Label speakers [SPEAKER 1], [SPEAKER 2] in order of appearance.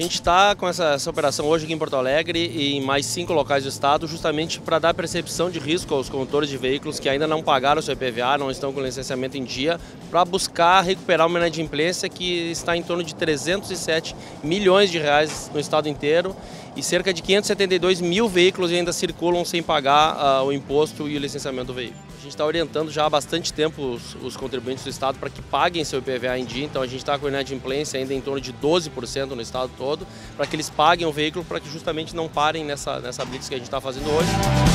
[SPEAKER 1] gente está com essa operação hoje aqui em Porto Alegre e em mais 5 locais do estado, justamente para dar percepção de risco aos condutores de veículos que ainda não pagaram o seu IPVA, não estão com licenciamento em dia, para buscar recuperar uma inadimplência que está em torno de 307 milhões de reais no estado inteiro e cerca de 572 mil veículos ainda circulam sem pagar o imposto e o licenciamento do veículo. A gente está orientando já há bastante tempo os contribuintes do estado para que paguem seu IPVA em dia, então a gente está com inadimplência ainda em torno de 12% no estado todo, para que eles paguem o veículo para que justamente não parem nessa blitz que a gente está fazendo hoje.